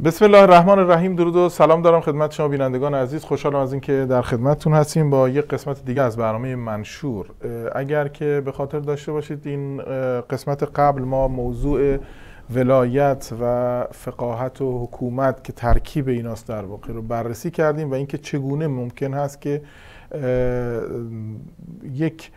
بسم الله الرحمن الرحیم. درود و سلام دارم خدمت شما بینندگان عزیز. خوشحالم از اینکه در خدمتتون هستیم با یک قسمت دیگه از برنامه منشور. اگر که به خاطر داشته باشید این قسمت قبل ما موضوع ولایت و فقاهت و حکومت که ترکیب ایناست در واقع رو بررسی کردیم و اینکه چگونه ممکن هست که یک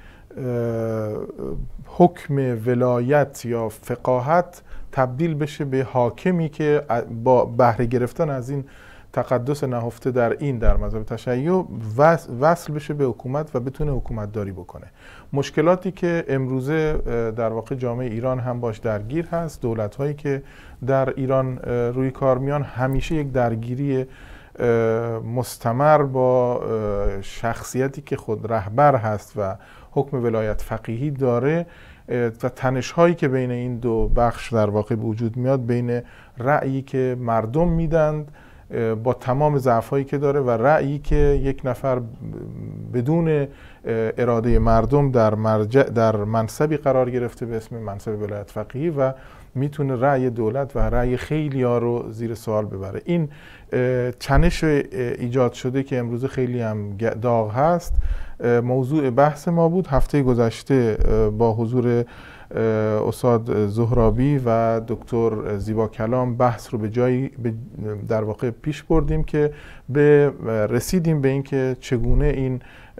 حکم ولایت یا فقاهت تبدیل بشه به حاکمی که با بهره گرفتن از این تقدس نهفته در مذهب تشیع وصل بشه به حکومت و بتونه حکومت داری بکنه. مشکلاتی که امروزه در واقع جامعه ایران هم باش درگیر هست، دولت هایی که در ایران روی کار میان، همیشه یک درگیری مستمر با شخصیتی که خود رهبر هست و حکم ولایت فقیهی داره و تنش هایی که بین این دو بخش در واقع به وجود میاد، بین رأیی که مردم میدند با تمام ضعف هایی که داره و رأیی که یک نفر بدون اراده مردم در منصبی قرار گرفته به اسم منصب ولایت فقیهی و میتونه رأی دولت و رأی خیلی ها رو زیر سوال ببره. این چنش ایجاد شده که امروز خیلی هم داغ هست موضوع بحث ما بود. هفته گذشته با حضور استاد زهرابی و دکتر زیبا کلام بحث رو به جایی در واقع پیش بردیم که رسیدیم به اینکه چگونه این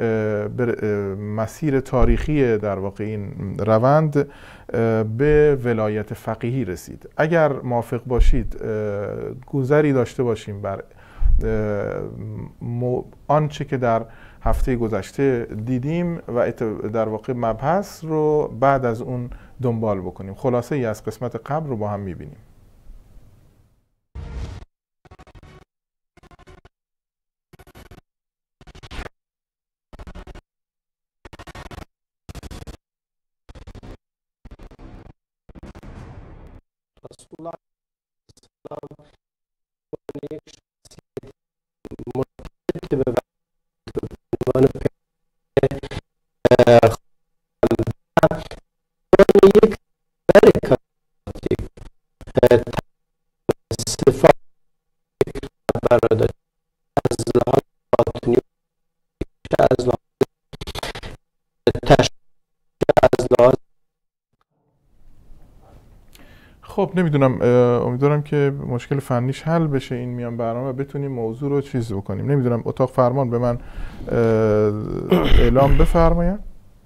مسیر تاریخی در واقع این روند به ولایت فقیهی رسید. اگر موافق باشید گذری داشته باشیم بر آنچه که در هفته گذشته دیدیم و در واقع مبحث رو بعد از اون دنبال بکنیم. خلاصه ای از قسمت قبل رو با هم میبینیم. رسول الله خب نمیدونم، امیدوارم که مشکل فنیش حل بشه این میان برنامه و بتونیم موضوع رو چیز بکنیم. نمیدونم اتاق فرمان به من اعلام بفرماین.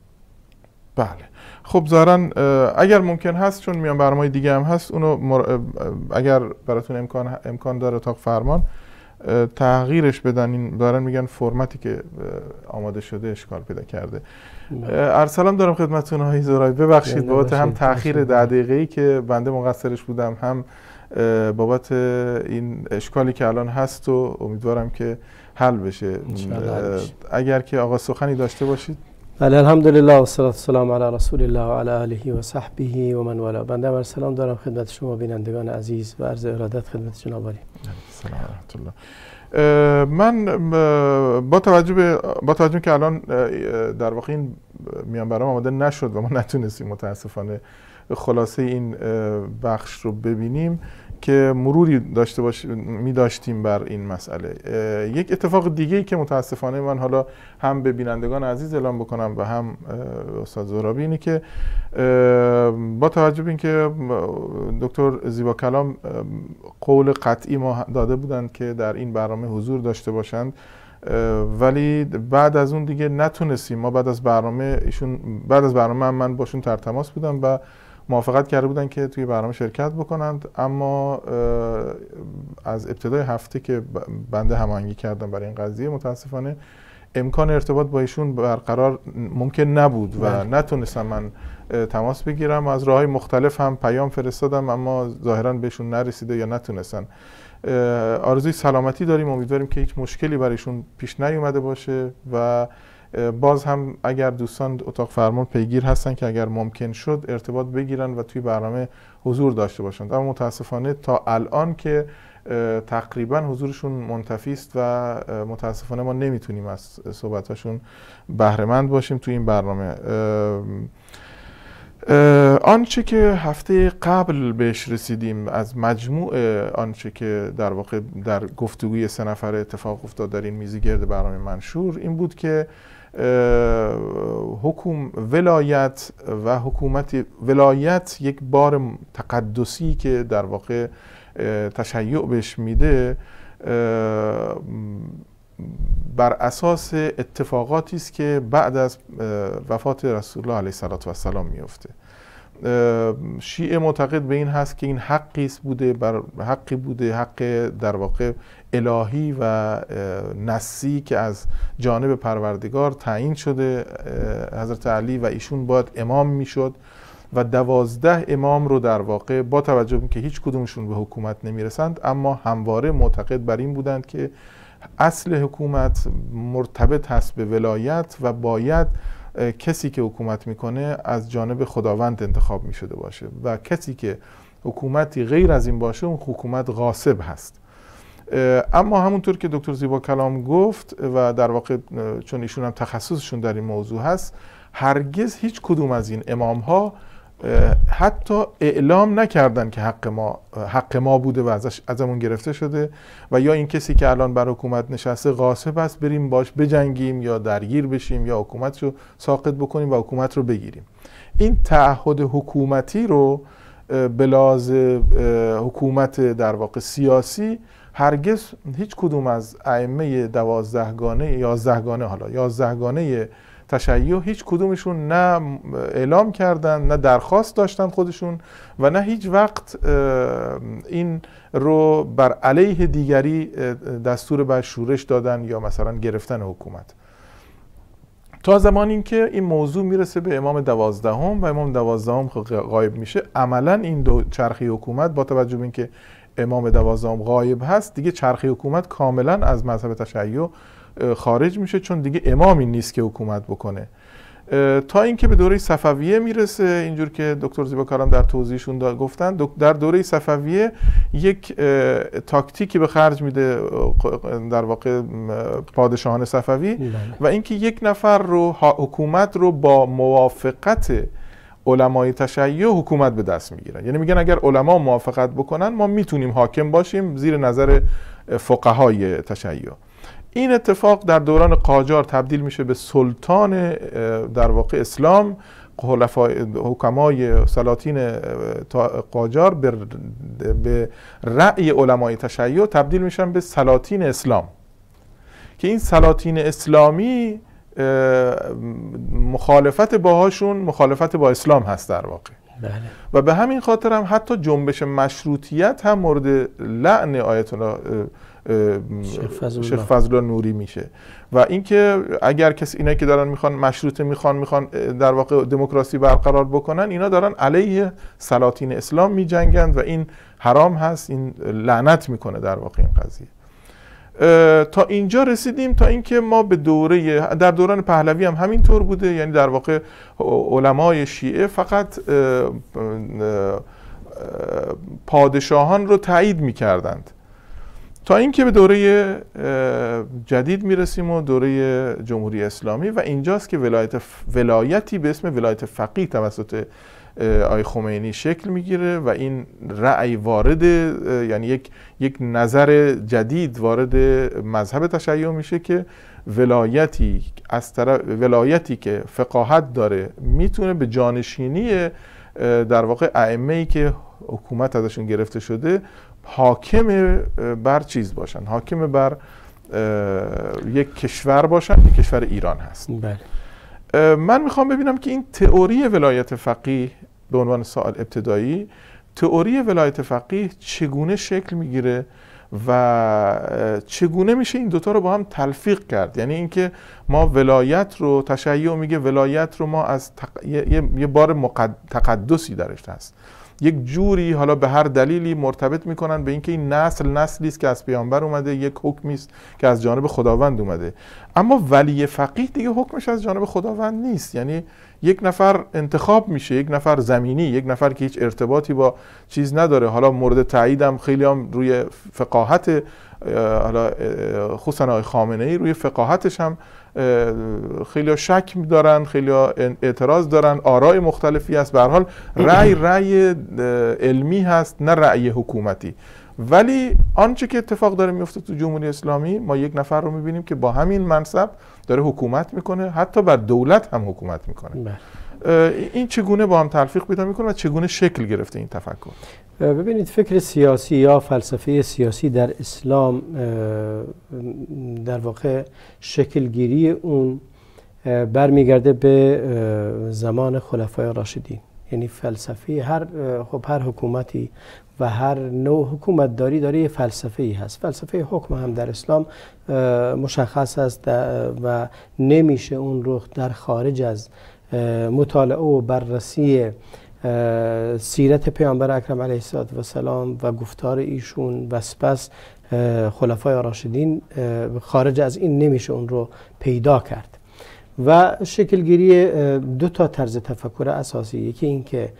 بله خب ظاهرا اگر ممکن هست، چون میان برنامه دیگه هم هست، اونو اگر براتون امکان داره اتاق فرمان تغییرش بدن. این دارن میگن فرمتی که آماده شده اشکال پیدا کرده. ارسلان دارم خدمتتون آقای زهرابی، ببخشید بابت هم تأخیر 10 دقیقه‌ای که بنده مقصرش بودم، هم بابت این اشکالی که الان هست و امیدوارم که حل بشه. اگر که آقا سخنی داشته باشید. بله الحمدلله و الصلاة والسلام علی رسول الله و علی آله و صحبه و من والاه. بنده ارسلان دارم خدمت شما بینندگان عزیز و عرض ارادت خدمت جناب عالی. سلام ورحمت الله. من با توجه که الان در واقع این میان برنامه آماده نشد و ما نتونستیم متاسفانه خلاصه این بخش رو ببینیم که مروری می داشتیم بر این مسئله. یک اتفاق دیگه‌ای که متاسفانه من حالا هم به بینندگان عزیز اعلام بکنم و هم استاد زهرابی اینه که با توجه به اینکه دکتر زیبا کلام قول قطعی ما داده بودند که در این برنامه حضور داشته باشند، ولی بعد از اون دیگه نتونستیم. ما بعد از برنامه من باشون در تماس بودم و موافقت کرده بودن که توی برنامه شرکت بکنند، اما از ابتدای هفته که بنده هماهنگی کردم برای این قضیه متاسفانه امکان ارتباط با ایشون برقرار ممکن نبود و نتونستم من تماس بگیرم. از راههای مختلف هم پیام فرستادم اما ظاهراً بهشون نرسیده یا نتونستن. آرزوی سلامتی داریم، امیدواریم که هیچ مشکلی برایشون پیش نیومده باشه و باز هم اگر دوستان اتاق فرمان پیگیر هستن که اگر ممکن شد ارتباط بگیرن و توی برنامه حضور داشته باشند. اما متاسفانه تا الان که تقریبا حضورشون منتفی است و متاسفانه ما نمیتونیم از صحبتاشون بهره مند باشیم توی این برنامه. آنچه که هفته قبل بهش رسیدیم از مجموع آنچه که در واقع در گفتگوی 3 نفره اتفاق افتاد در این میزگرد برنامه منشور این بود که ولایت و حکومت ولایت یک بار تقدسی که در واقع تشیع بهش میده بر اساس اتفاقاتی است که بعد از وفات رسول الله علیه السلام میفته. شیعه معتقد به این هست که این حقی بوده حق در واقع الهی و نصی که از جانب پروردگار تعیین شده حضرت علی و ایشون باید امام میشد و 12 امام رو در واقع با توجه به که هیچ کدومشون به حکومت نمیرسند اما همواره معتقد بر این بودند که اصل حکومت مرتبط هست به ولایت و باید کسی که حکومت میکنه از جانب خداوند انتخاب میشده باشه و کسی که حکومتی غیر از این باشه اون حکومت غاصب هست. اما همونطور که دکتر زیبا کلام گفت و در واقع چون ایشون هم تخصصشون در این موضوع هست هرگز هیچ کدوم از این امام ها حتی اعلام نکردن که حق ما بوده و ازمون گرفته شده و یا این کسی که الان بر حکومت نشسته غاصب است بریم باش بجنگیم یا درگیر بشیم یا حکومت رو ساقط بکنیم و حکومت رو بگیریم. این تعهد حکومتی رو به لحاظ حکومت در واقع سیاسی هرگز هیچ کدوم از ائمه 11گانه تشیع هیچ کدومشون نه اعلام کردن نه درخواست داشتن خودشون و نه هیچ وقت این رو بر علیه دیگری دستور بر شورش دادن یا مثلا گرفتن حکومت تا زمانی اینکه این موضوع میرسه به امام 12 و امام 12 غایب میشه. عملا این دو چرخی حکومت با توجه به اینکه امام 12 غایب هست دیگه چرخی حکومت کاملا از مذهب تشیع خارج میشه چون دیگه امامی نیست که حکومت بکنه تا اینکه به دوره صفویه میرسه. اینجور که دکتر زیبا کلام در توضیحشون گفتن در دوره صفویه یک تاکتیکی به خرج میده در واقع پادشاهان صفوی و اینکه یک نفر رو حکومت رو با موافقت علمای تشیع حکومت به دست میگیرن. یعنی میگن اگر علما موافقت بکنن ما میتونیم حاکم باشیم زیر نظر فقهای تشیع. این اتفاق در دوران قاجار تبدیل میشه به سلطان در واقع اسلام. حکمای سلاطین قاجار به رأی علمای تشیع تبدیل میشن به سلاطین اسلام که این سلاطین اسلامی مخالفت باهاشون مخالفت با اسلام هست در واقع. بله. و به همین خاطر هم حتی جنبش مشروطیت هم مورد لعن آیت الله شیخ فضل الله نوری میشه و اینکه اگر کسی اینایی که دارن میخوان مشروطه میخوان در واقع دموکراسی برقرار بکنن اینا دارن علیه سلاطین اسلام میجنگند و این حرام هست. این لعنت میکنه در واقع این قضیه. تا اینجا رسیدیم تا اینکه ما به در دوران پهلوی هم همینطور بوده. یعنی در واقع علمای شیعه فقط پادشاهان رو تایید میکردند تا اینکه به دوره جدید میرسیم و دوره جمهوری اسلامی و اینجاست که ولایتی به اسم ولایت فقیه توسط آقای خمینی شکل میگیره و این رأی وارد یعنی یک نظر جدید وارد مذهب تشیع میشه که ولایتی که فقاهت داره میتونه به جانشینی در واقع ائمه‌ای که حکومت ازشون گرفته شده حاکم بر چیز باشن، حاکم بر یک کشور باشن که کشور ایران هست. بله. من میخوام ببینم که این تئوری ولایت فقیه به عنوان سوال ابتدایی، تئوری ولایت فقیه چگونه شکل میگیره و چگونه میشه این دوتا رو با هم تلفیق کرد. یعنی اینکه ما ولایت رو تشیع میگه ولایت رو ما از یه بار تقدسی درش هست، یک جوری حالا به هر دلیلی مرتبط میکنن به اینکه این نسلی است که از پیامبر اومده، یک حکمی است که از جانب خداوند اومده. اما ولی فقیه دیگه حکمش از جانب خداوند نیست. یعنی یک نفر انتخاب میشه، یک نفر زمینی، یک نفر که هیچ ارتباطی با چیز نداره. حالا مورد تاییدم خیلی هم روی فقاهت، حالا خصوصا آقای خامنه‌ای روی فقاهتش هم خیلی شک دارن، خیلی اعتراض دارن، آراء مختلفی هست. به هر حال رأی علمی هست نه رأی حکومتی. ولی آنچه که اتفاق داره میفته تو جمهوری اسلامی، ما یک نفر رو میبینیم که با همین منصب داره حکومت میکنه، حتی بر دولت هم حکومت میکنه. این چگونه با هم تلفیق پیدا میکنه و چگونه شکل گرفته این تفکر؟ ببینید، فکر سیاسی یا فلسفه سیاسی در اسلام در واقع شکلگیری اون برمیگرده به زمان خلفای راشدین. یعنی فلسفه هر حکومتی و هر نوع حکومت داره یه فلسفه ای هست. فلسفه حکم هم در اسلام مشخص است و نمیشه اون رو در خارج از مطالعه و بررسی سیرت پیامبر اکرم علیه السلام و گفتار ایشون و سپس خلفای راشدین خارج از این نمیشه اون رو پیدا کرد. و شکلگیری دو تا طرز تفکر اساسی، یکی این که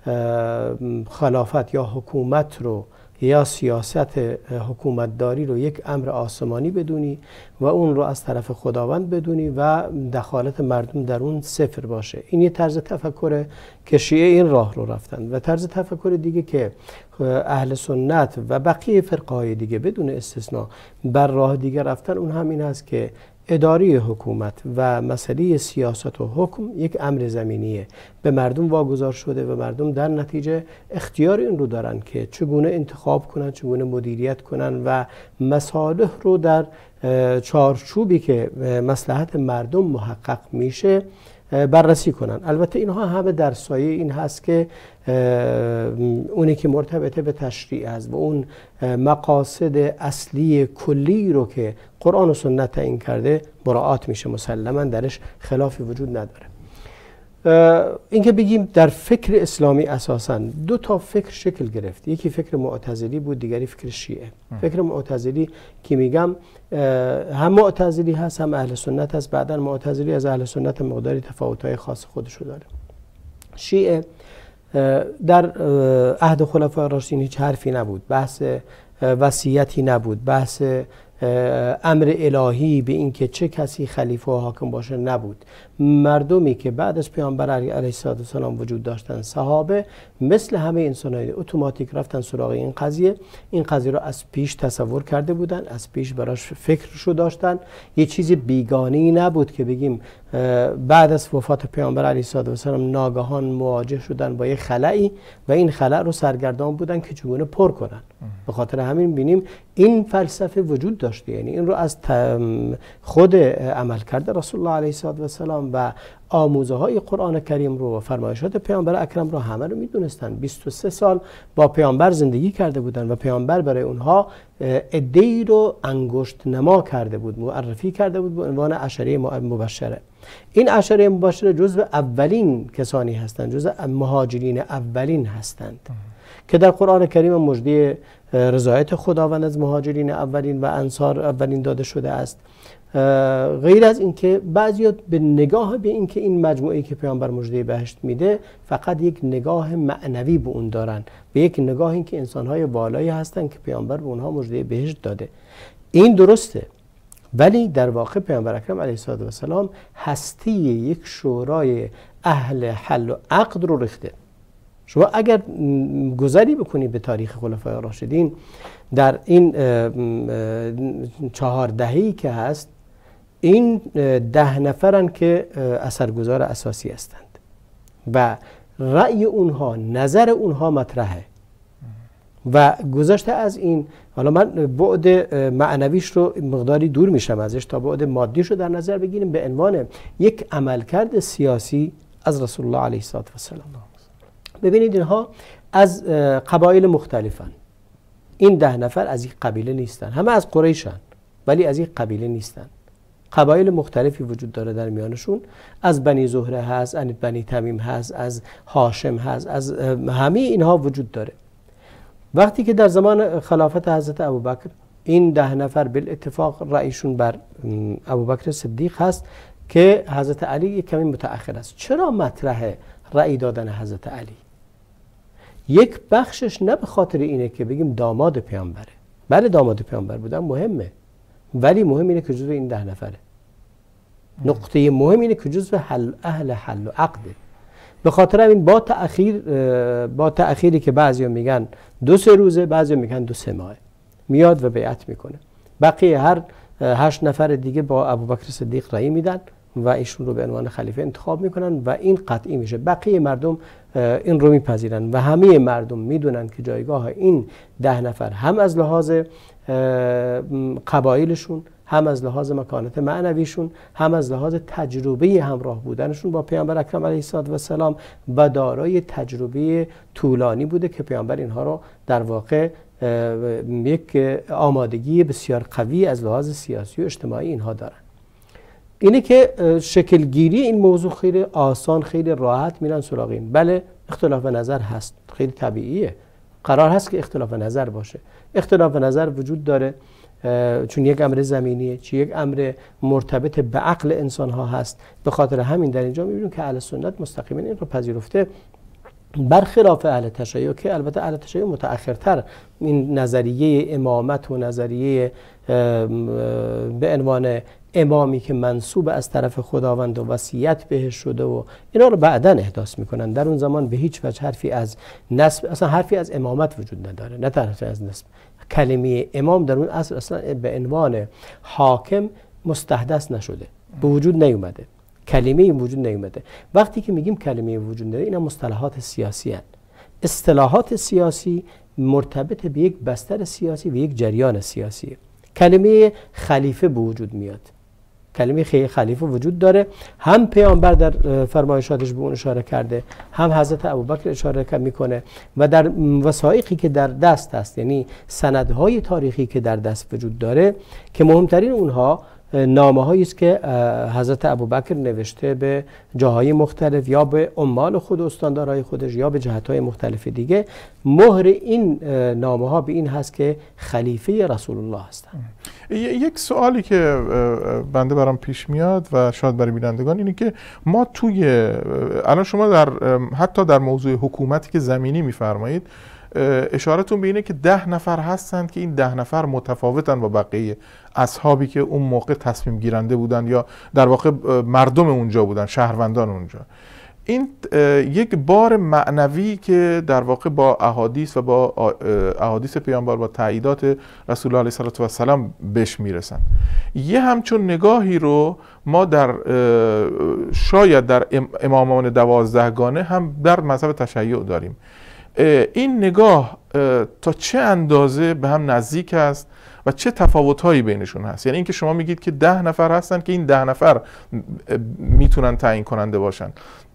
خلافت یا حکومت رو یا سیاست حکومتداری رو یک امر آسمانی بدونی و اون رو از طرف خداوند بدونی و دخالت مردم در اون صفر باشه. این یه طرز تفکره که شیعه این راه رو رفتن. و طرز تفکر دیگه که اهل سنت و بقیه فرقه‌های دیگه بدون استثناء بر راه دیگه رفتن، اون هم این هست که اداری حکومت و مسئله سیاست و حکم یک امر زمینیه، به مردم واگذار شده و مردم در نتیجه اختیار این رو دارن که چگونه انتخاب کنن، چگونه مدیریت کنن و مصالح رو در چارچوبی که مصلحت مردم محقق میشه بررسی کنن. البته اینها همه در سایه این هست که اونی که مرتبطه به تشریع هست و اون مقاصد اصلی کلی رو که قرآن و سنت تعیین کرده مراعات میشه، مسلما درش خلافی وجود نداره. اینکه بگیم در فکر اسلامی اساساً دو تا فکر شکل گرفت، یکی فکر معتزلی بود، دیگری فکر شیعه. فکر معتزلی که میگم هم معتزلی هست هم اهل سنت هست، بعداً معتزلی از اهل سنت مقداری تفاوت‌های خاص خودشو داره. شیعه در عهد خلفای راشدین هیچ حرفی نبود، بحث وصیتی نبود، بحث امر الهی به این که چه کسی خلیفه و حاکم باشه نبود. مردمی که بعد از پیامبر علیه السلام وجود داشتن، صحابه، مثل همه انسان‌های اتوماتیک رفتن سراغ این قضیه رو از پیش تصور کرده بودن، از پیش براش فکرشو داشتن. یه چیز بیگانه‌ای نبود که بگیم بعد از وفات پیامبر علیه السلام ناگهان مواجه شدن با یه خلایی و این خلا رو سرگردان بودن که چگونه پر کنن. به خاطر همین بینیم این فلسفه وجود داشته، یعنی این رو از خود عمل کرده رسول الله علیه السلام و آموزه های قرآن کریم رو و فرمایشات پیامبر اکرم رو همه رو میدونستن. 23 سال با پیامبر زندگی کرده بودن و پیامبر برای اونها عده‌ای رو انگشت نما کرده بود، معرفی کرده بود به عنوان عشره مبشره. این عشره مبشره جزو اولین کسانی هستند، جزو مهاجرین اولین هستند که در قرآن کریم مژده رضایت خداوند از مهاجرین اولین و انصار اولین داده شده است. غیر از اینکه بعضیا به نگاه به اینکه این مجموعه‌ای که پیامبر مژده بهشت میده فقط یک نگاه معنوی به اون دارن، به یک نگاه این که انسان‌های والایی هستن که پیامبر به اونها مژده بهشت داده. این درسته، ولی در واقع پیامبر اکرم علیه السلام هستی یک شورای اهل حل و عقد رو ریخته. شما اگر گذری بکنید به تاریخ خلفای راشدین، در این 4 دهه‌ای که هست، این 10 نفرن که اثرگذار اساسی هستند و رأی اونها، نظر اونها مطرحه. و گذشته از این، حالا من بعد معنویش رو مقداری دور میشم ازش تا بعد مادیش رو در نظر بگیریم به عنوان یک عملکرد سیاسی از رسول الله علیه السلام. ببینید اینها از قبایل مختلفن. این 10 نفر از یک قبیله نیستن، همه از قریشن ولی از یک قبیله نیستن. قبایل مختلفی وجود داره در میانشون، از بنی زهره هست، از بنی تمیم هست، از هاشم هست، از همه اینها وجود داره. وقتی که در زمان خلافت حضرت ابوبکر این 10 نفر بالاتفاق رأیشون بر ابوبکر صدیق هست، که حضرت علی یک کمی متأخر است. چرا مطرح رأی دادن حضرت علی؟ یک بخشش نه به خاطر اینه که بگیم داماد پیامبره، بله داماد پیامبر بودن مهمه، ولی مهم اینه که جزو این 10 نفره. نقطه مهم اینه که جزو اهل حل و عقده. به خاطر همین با تأخیری که بعضیا میگن 2-3 روزه، بعضیا میگن 2-3 ماه میاد و بیعت میکنه. بقیه هر 8 نفر دیگه با ابوبکر صدیق رأی میدن و ایشون رو به عنوان خلیفه انتخاب میکنن و این قطعی میشه. بقیه مردم این رو میپذیرن و همه مردم میدونن که جایگاه این 10 نفر هم از لحاظ قبایلشون، هم از لحاظ مکانت معنویشون، هم از لحاظ تجربه همراه بودنشون با پیامبر اکرم علیه السلام و دارای تجربه طولانی بوده که پیامبر اینها رو در واقع یک آمادگی بسیار قوی از لحاظ سیاسی و اجتماعی اینها دارن. اینه که شکلگیری این موضوع خیلی آسان، خیلی راحت میرن سراغ این. بله اختلاف نظر هست، خیلی طبیعیه، قرار هست که اختلاف نظر باشه. اختلاف نظر وجود داره چون یک امر زمینیه، چون یک امر مرتبط به عقل انسان ها هست. به خاطر همین در اینجا میبینیم که اهل سنت مستقیما این رو پذیرفته، برخلاف اهل تشیع که البته اهل تشیع متأخرتر این نظریه امامت و نظریه به عنوان امامی که منصوب از طرف خداوند و وصیت بهش شده و اینا رو بعداً احداث میکنن. در اون زمان به هیچ وجه حرفی از نسب، اصلا حرفی از امامت وجود نداره، نه تنها از نسب. کلمه امام در اون اصل اصلا به عنوان حاکم مستحدث نشده، به وجود نیومده، کلمه وجود نیومده. وقتی که میگیم کلمه وجود نداره، اینا مصطلحات سیاسی هستند. اصطلاحات سیاسی مرتبط به یک بستر سیاسی و یک جریان سیاسی. کلمه خلیفه به وجود میاد، کلمه خلیفه وجود داره، هم پیامبر در فرمایشاتش به اون اشاره کرده، هم حضرت ابوبکر اشاره میکنه و در وثایقی که در دست هست، یعنی سندهای تاریخی که در دست وجود داره، که مهمترین اونها نامه هایی است که حضرت ابوبکر نوشته به جاهای مختلف، یا به عمال خود، استاندارهای خودش، یا به جهتهای مختلف دیگه. مهر این نامه ها به این هست که خلیفه رسول الله هستند. یک سوالی که بنده برام پیش میاد و شاید برای بینندگان اینه که ما توی الان شما حتی در موضوع حکومتی که زمینی میفرمایید اشارتون به اینه که 10 نفر هستند که این 10 نفر متفاوتن با بقیه اصحابی که اون موقع تصمیم گیرنده بودن یا در واقع مردم اونجا بودن، شهروندان اونجا. این یک بار معنوی که در واقع با احادیث و با احادیث پیامبر، با تاییدات رسول الله علیه السلام بهش میرسن. یه همچون نگاهی رو ما در شاید در امامان 12 گانه هم در مذهب تشیع داریم. این نگاه تا چه اندازه به هم نزدیک است و چه تفاوت‌هایی بینشون هست؟ یعنی اینکه شما میگید که 10 نفر هستن که این 10 نفر میتونن تعیین کننده باشن،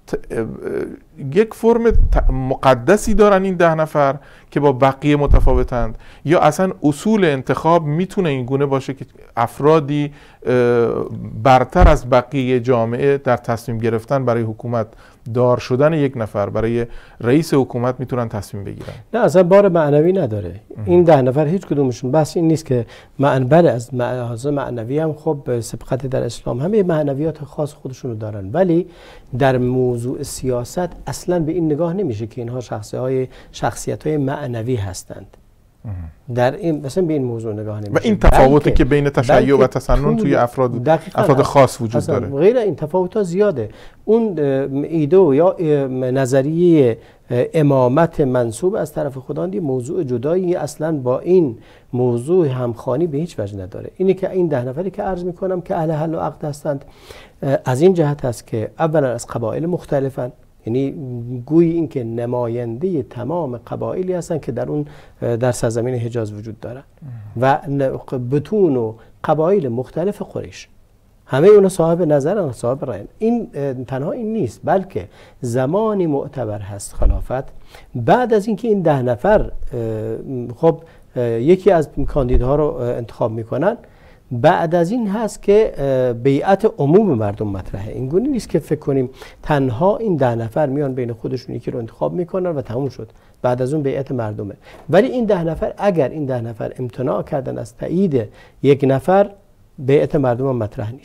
یک فرم مقدسی دارن این 10 نفر که با بقیه متفاوتند، یا اصلا اصول انتخاب میتونه این گونه باشه که افرادی برتر از بقیه جامعه در تصمیم گرفتن برای حکومت دار شدن یک نفر، برای رئیس حکومت میتونن تصمیم بگیرن؟ نه، اصلا بار معنوی نداره. این 10 نفر هیچ کدومشون بس این نیست که منبع از معنوی هم خب سبقت در اسلام همه معنویات خاص خودشونو دارن، ولی در موضوع سیاست اصلا به این نگاه نمیشه که اینها شخصیت‌های معنوی هستند. در این مثلا به این موضوع نگاه نمیشه. و این تفاوتی که بین تشیع و تسنن توی افراد خاص وجود داره. غیر این تفاوت‌ها زیاده. اون ایده یا نظریه امامت منصوب از طرف خداوند موضوع جدایی اصلا با این موضوع همخوانی به هیچ وجه نداره. اینه که این 10 نفری که عرض میکنم که اهل حل و عقد هستند، از این جهت هست که اولا از قبایل مختلفن، یعنی گویی این که نماینده تمام قبایلی هستن که در سرزمین حجاز وجود دارن و بتون و قبایل مختلف قریش، همه اونا صاحب نظرن، صاحب رأی. این تنها این نیست، بلکه زمانی معتبر هست خلافت بعد از اینکه این 10 نفر خب یکی از کاندیداها رو انتخاب میکنن، بعد از این هست که بیعت عموم مردم مطرحه. این گونه نیست که فکر کنیم تنها این 10 نفر میان بین خودشون یکی رو انتخاب میکنن و تموم شد، بعد از اون بیعت مردمه. ولی این 10 نفر اگر این 10 نفر امتناع کردن از تایید یک نفر، بیعت مردم هم مطرح نیست.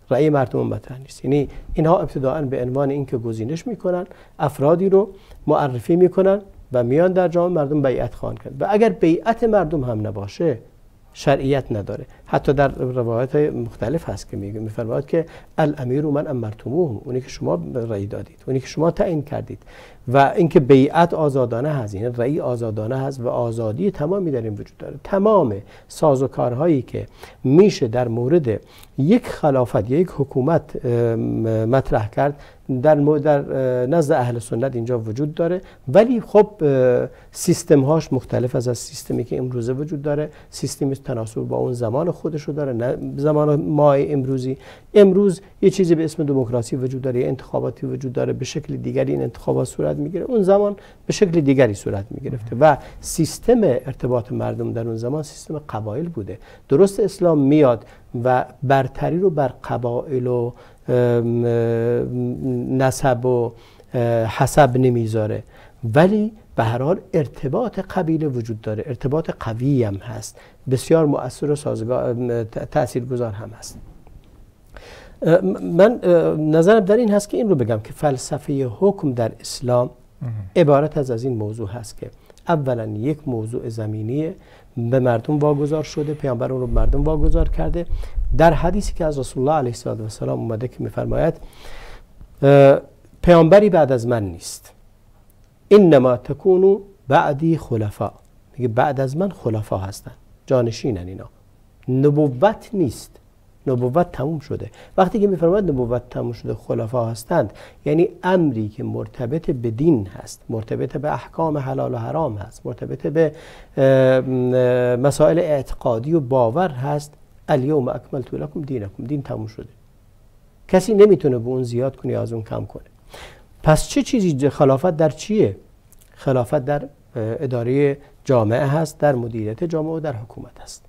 رأی مردم مطرح نیست. یعنی اینها ابتداءً به عنوان اینکه گزینش میکنن، افرادی رو معرفی میکنن و میان در جامعه مردم بیعت خواهند کرد و اگر بیعت مردم هم نباشه شرعیت نداره. حتی در روایات مختلف هست که میفرماید که الامیر من امرتموه، اونی که شما رأی دادید، اونی که شما تعیین کردید. و اینکه بیعت آزادانه هست، یعنی رأی آزادانه هست و آزادی تمامی در این وجود داره. تمام سازوکارهایی که میشه در مورد یک خلافت یا یک حکومت مطرح کرد در نزد اهل سنت اینجا وجود داره، ولی خب سیستم هاش مختلف از سیستمی که امروزه وجود داره. سیستمی تناسب با اون زمان خودش رو داره، نه زمان ما امروزی. امروز یه چیزی به اسم دموکراسی وجود داره، یه انتخاباتی وجود داره، به شکل دیگری این انتخابات صورت میگیره. اون زمان به شکل دیگری صورت میگرفته و سیستم ارتباط مردم در اون زمان سیستم قبایل بوده. درست اسلام میاد و برتری رو بر قبایل و نسب و حسب نمیذاره، ولی به هر حال ارتباط قبیله وجود داره، ارتباط قوی هم هست، بسیار مؤثر و سازگار تاثیرگذار هم هست. من نظرم در این هست که این رو بگم که فلسفه حکم در اسلام عبارت از این موضوع هست که اولا یک موضوع زمینی به مردم واگذار شده، پیامبر اون رو مردم واگذار کرده. در حدیثی که از رسول الله علیه السلام اومده که میفرماید پیامبری بعد از من نیست، انما تکونوا بعدی خلفاء، میگه بعد از من خلفا هستن، جانشینن اینا. نبوت نیست، نبوت تموم شده. وقتی که میفرماید نبوت تموم شده خلفا هستند، یعنی امری که مرتبط به دین هست، مرتبط به احکام حلال و حرام هست، مرتبط به مسائل اعتقادی و باور هست. الیوم اکملت لکم دینکم، دین تموم شده، کسی نمیتونه به اون زیاد کنه یا از اون کم کنه. پس چه چیزی خلافت در چیه؟ خلافت در اداره جامعه هست، در مدیریت جامعه و در حکومت هست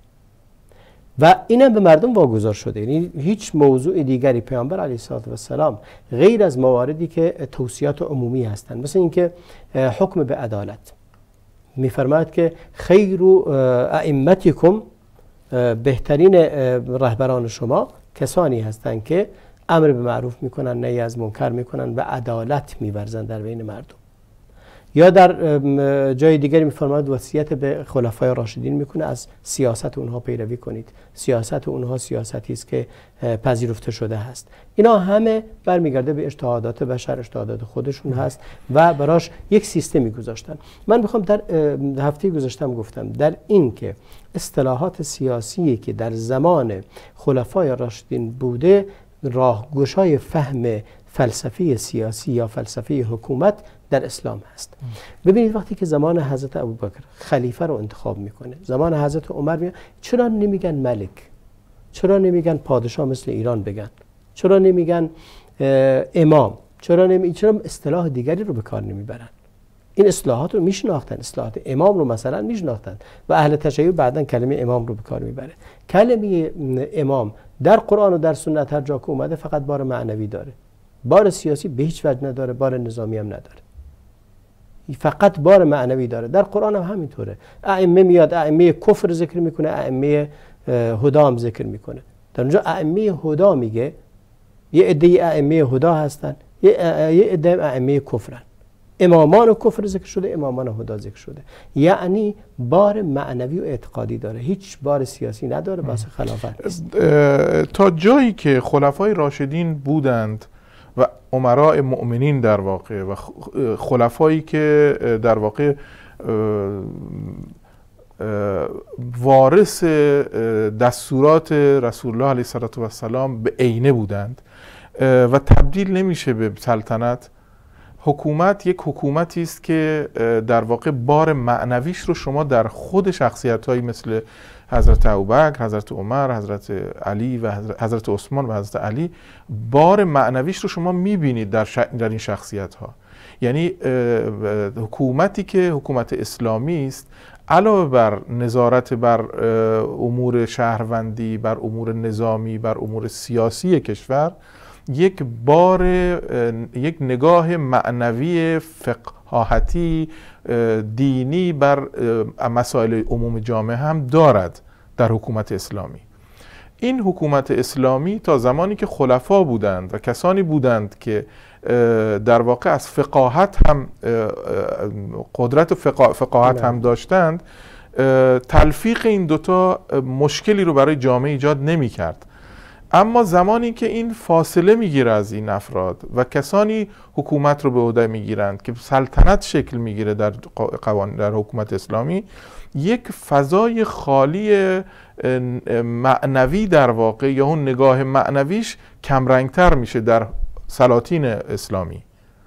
و اینم به مردم واگذار شده. یعنی هیچ موضوع دیگری پیامبر علیه السلام غیر از مواردی که توصیات عمومی هستند، مثل اینکه حکم به عدالت، میفرماید که خیر ائمتکم، بهترین رهبران شما کسانی هستند که امر به معروف میکنن، نهی از منکر میکنن و عدالت میورزن در بین مردم. یا در جای دیگری میفرماید وصیت به خلفای راشدین میکنه از سیاست اونها پیروی کنید. سیاست اونها سیاستی است که پذیرفته شده هست. اینا همه برمیگرده به اجتهادات بشر، اجتهادات خودشون هست و براش یک سیستمی گذاشتن. من میخوام در هفته گذاشتم گفتم در این که اصطلاحات سیاسی که در زمان خلفای راشدین بوده راهگشای فهم فلسفه سیاسی یا فلسفه حکومت در اسلام هست. ببینید وقتی که زمان حضرت ابوبکر خلیفه رو انتخاب میکنه، زمان حضرت عمر میگن چرا نمیگن ملک؟ چرا نمیگن پادشاه مثل ایران بگن؟ چرا نمیگن امام؟ چرا اصطلاح دیگری رو به کار نمیبرن؟ این اصطلاحات رو میشناختن، اصطلاحات امام رو مثلا میشناختن و اهل تشیع بعداً کلمه امام رو به کار میبره. کلمه امام در قرآن و در سنت هر جا که اومده فقط بار معنوی داره، بار سیاسی به هیچ وجه نداره، بار نظامی هم نداره، فقط بار معنوی داره. در قرآن هم همینطوره. ائمه میاد ائمه کفر ذکر میکنه، ائمه هدی هم ذکر میکنه. در اونجا ائمه هدی میگه یه عده ائمه هدی هستن، یه عده ائمه کفرن. امامان کفر ذکر شده، امامان هدی ذکر شده. یعنی بار معنوی و اعتقادی داره، هیچ بار سیاسی نداره، واسه خلافت نیست. تا جایی که خلفای راشدین بودند و امراء مؤمنین در واقع و خلفایی که در واقع وارث دستورات رسول الله علیه السلام به عینه بودند و تبدیل نمیشه به سلطنت. حکومت یک حکومتی است که در واقع بار معنویش رو شما در خود شخصیت‌هایی مثل حضرت ابوبکر، حضرت عمر، حضرت علی و حضرت عثمان و حضرت علی، بار معنویش رو شما می‌بینید در این شخصیت‌ها. یعنی حکومتی که حکومت اسلامی است، علاوه بر نظارت بر امور شهروندی، بر امور نظامی، بر امور سیاسی کشور، یک نگاه معنوی فقاهتی دینی بر مسائل عموم جامعه هم دارد در حکومت اسلامی. این حکومت اسلامی تا زمانی که خلفا بودند و کسانی بودند که در واقع از فقاهت هم قدرت فقاهت هم داشتند، تلفیق این دوتا مشکلی رو برای جامعه ایجاد نمی کرد. اما زمانی که این فاصله میگیره از این افراد و کسانی حکومت رو به عهده میگیرند که سلطنت شکل میگیره در حکومت اسلامی، یک فضای خالی معنوی در واقع یا اون نگاه معنویش کمرنگتر میشه در سلاطین اسلامی.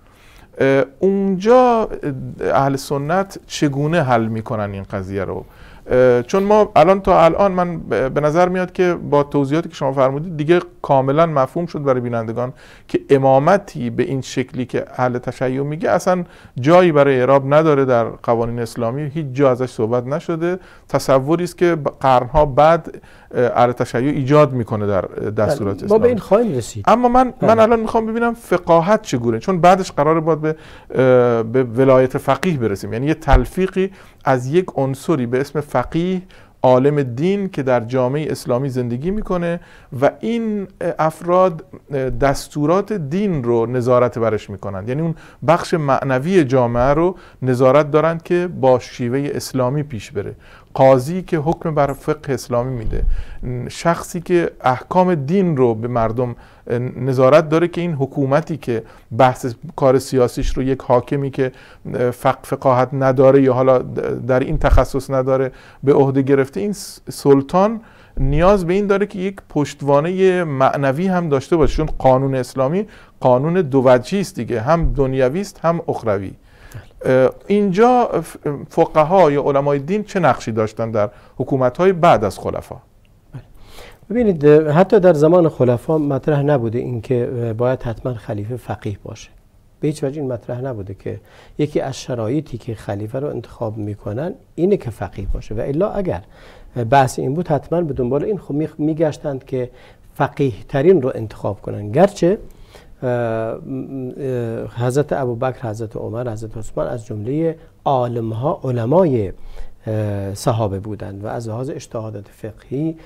اونجا اهل سنت چگونه حل میکنن این قضیه رو؟ چون ما تا الان من به نظر میاد که با توضیحاتی که شما فرمودید دیگه کاملا مفهوم شد برای بینندگان که امامتی به این شکلی که اهل تشیع میگه اصلا جایی برای اعراب نداره در قوانین اسلامی، هیچ جا ازش صحبت نشده، تصوری است که قرنها بعد اهل تشیع ایجاد میکنه در دستورات اسلامی. ما به این خواهیم رسید. اما من الان میخوام ببینم فقاهت چگونه، چون بعدش قراره باید به ولایت فقیه برسیم، یعنی یه تلفیقی از یک عنصری به اسم فقیه، عالم دین که در جامعه اسلامی زندگی میکنه و این افراد دستورات دین رو نظارت برش میکنند، یعنی اون بخش معنوی جامعه رو نظارت دارند که با شیوه اسلامی پیش بره. قاضی که حکم بر فقه اسلامی میده، شخصی که احکام دین رو به مردم نظارت داره که این حکومتی که بحث کار سیاسیش رو یک حاکمی که فقاهت نداره یا حالا در این تخصص نداره به عهده گرفته، این سلطان نیاز به این داره که یک پشتوانه معنوی هم داشته باشه، چون قانون اسلامی قانون دوجهی است دیگه، هم دنیوی است هم اخروی. اینجا فقها یا علمای دین چه نقشی داشتن در حکومت‌های بعد از خلفا؟ ببینید حتی در زمان خلفا مطرح نبوده این که باید حتما خلیفه فقیه باشه. به هیچ وجه این مطرح نبوده که یکی از شرایطی که خلیفه رو انتخاب میکنن اینه که فقیه باشه، و الا اگر بحث این بود حتما به دنبال این میگشتند که فقیه ترین رو انتخاب کنن. گرچه حضرت ابوبکر، حضرت عمر، حضرت عثمان از جمله علمای صحابه بودند و از لحاظ اجتهادات فقهی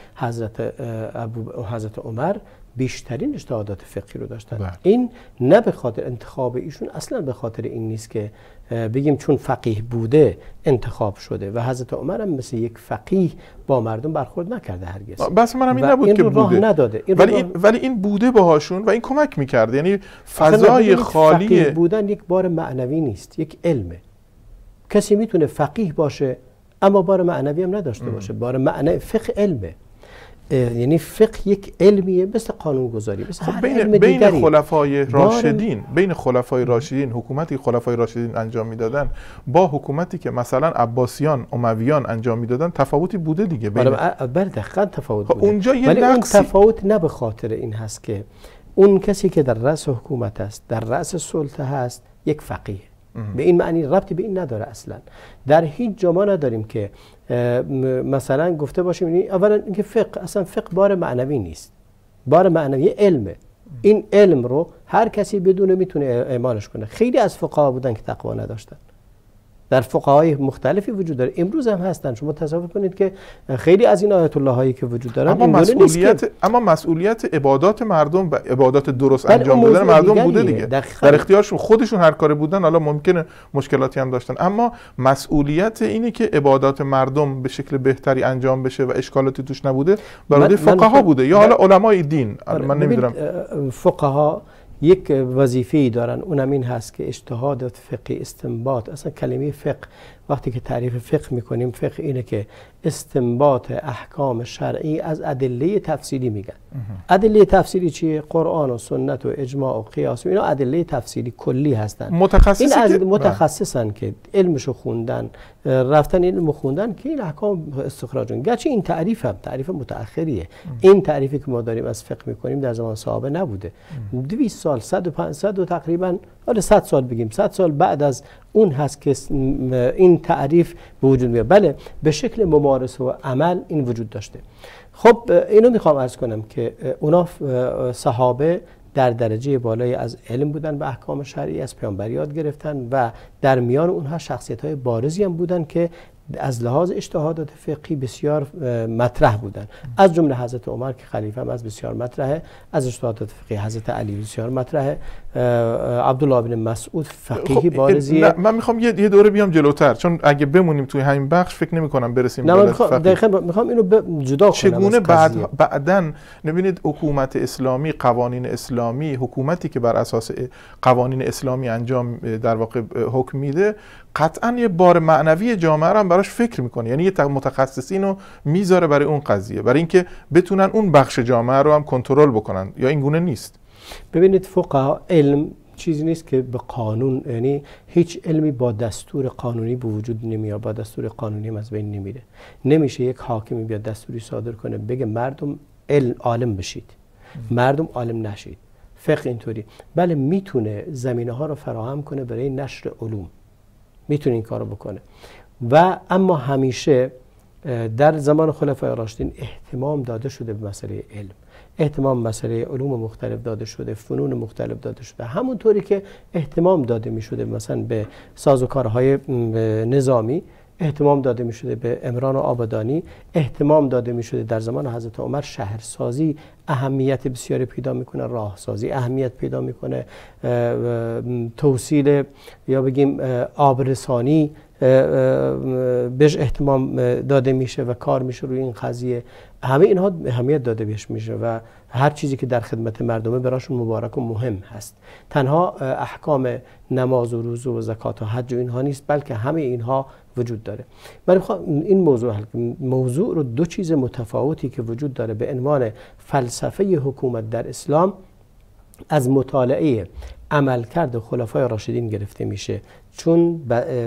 حضرت عمر بیشترین اجتهادات فقهی رو داشتن. این نه به خاطر انتخاب ایشون، اصلا به خاطر این نیست که بگیم چون فقیه بوده انتخاب شده، و حضرت عمر هم مثل یک فقیه با مردم برخورد نکرده هرگز. بس من هم این نبود که بوده نداده. ولی این بوده باهاشون و این کمک میکرده، یعنی فضای خالی. فقیه بودن یک بار معنوی نیست، یک علمه. کسی میتونه فقیه باشه اما بار معنوی هم نداشته باشه. بار معنوی فقه علمه، یعنی فقه یک علمیه مثل قانونگذاری، مثل خب بین خلفای راشدین، بین خلفای راشدین حکومتی خلفای راشدین انجام میدادن با حکومتی که مثلا عباسیان، امویان انجام میدادن تفاوتی بوده دیگه. بله دقیقاً تفاوت بوده. اونجا یه ولی اون تفاوت نه به خاطر این هست که اون کسی که در رأس حکومت است، در رأس سلطه هست، یک فقیه. به این معنی ربطی به این نداره اصلا. در هیچ جا ما نداریم که مثلا گفته باشیم اولا اینکه فقه، اصلا فقه بار معنوی نیست، بار معنوی علمه. این علم رو هر کسی بدونه میتونه اعمالش کنه. خیلی از فقها بودن که تقوا نداشتن، در فقهای مختلفی وجود داره، امروز هم هستن. شما تصور کنید که خیلی از این آیت الله هایی که وجود دارن اما مسئولیت عبادات مردم و عبادات درست انجام دادن مردم بوده دیگه، در اختیارشون، خودشون هر کاری بودن. حالا ممکنه مشکلاتی هم داشتن، اما مسئولیت اینه که عبادات مردم به شکل بهتری انجام بشه و اشکالاتی توش نبوده برای فقها بوده یا حالا علمای دین. من نمیدونم، فقها یک وظیفه‌ای دارن، اونم این هست که اجتهادات فقهی، استنباط. اصلا کلمه فقه وقتی که تعریف فقه میکنیم، فقه اینه که استنباط احکام شرعی از ادله تفصیلی میگن. ادله تفصیلی چیه؟ قرآن و سنت و اجماع و قیاس و اینا ادله تفصیلی کلی هستن. متخصصن که علمشو خوندن، رفتن علمو خوندن که این احکام استخراج کنن. گرچه این تعریف هم تعریف متأخریه. این تعریفی که ما داریم از فقه میکنیم در زمان صحابه نبوده. 200 سال، 100 و تقریبا حالا 100 سال بگیم، 100 سال بعد از اون هست که این تعریف به وجود میاد. بله به شکل ممارسه و عمل این وجود داشته. خب اینو میخوام عرض کنم که اونا صحابه در درجه بالایی از علم بودن، به احکام شرعی از پیامبر یاد گرفتن و در میان اونها شخصیت‌های بارزی هم بودن که از لحاظ اجتهادات فقهی بسیار مطرح بودن، از جمله حضرت عمر که خلیفه هم از بسیار مطرحه، از اجتهادات فقهی حضرت علی بسیار مطرحه، عبدالله بن مسعود فقیهی بارزیه. من میخوام یه دوره بیام جلوتر، چون اگه بمونیم توی همین بخش فکر نمی‌کنم برسیم به میخوام اینو جدا کنم. چگونه بعداً نبینید حکومت اسلامی، قوانین اسلامی، حکومتی که بر اساس قوانین اسلامی انجام در واقع حکم میده، قطعاً یه بار معنوی جامعه رو هم براش فکر میکنه، یعنی یه متخصصین رو میذاره برای اون قضیه، برای اینکه بتونن اون بخش جامعه رو هم کنترل بکنن، یا این گونه نیست؟ ببینید فقها، علم چیزی نیست که به قانون، یعنی هیچ علمی با دستور قانونی به وجود نمیاد، با دستور قانونی هم از بین نمیره. نمیشه یک حاکمی بیاد دستوری صادر کنه بگه مردم عالم بشید، مردم عالم نشید. فقه اینطوری، بله میتونه زمینه ها رو فراهم کنه برای نشر علوم، میتونه این کارو بکنه، و اما همیشه در زمان خلفای راشدین اهتمام داده شده به مسئله علم، اهتمام مسئله علوم مختلف داده شده، فنون مختلف داده شده، همونطوری که اهتمام داده می شده مثلا به سازوکارهای نظامی، اهتمام داده می شده به عمران و آبادانی، اهتمام داده می شده در زمان حضرت عمر شهرسازی اهمیت بسیاری پیدا میکنه، راهسازی اهمیت پیدا میکنه، توسیل یا بگیم آبرسانی بهش اهتمام داده میشه و کار میشه روی این قضیه. همه اینها اهمیت داده بهش میشه و هر چیزی که در خدمت مردمه براشون مبارک و مهم هست. تنها احکام نماز و روزه و زکات و حج و اینها نیست، بلکه همه اینها وجود داره. من میخوام این موضوع رو دو چیز متفاوتی که وجود داره به عنوان فلسفه حکومت در اسلام از مطالعه عملکرد خلفای راشدین گرفته میشه، چون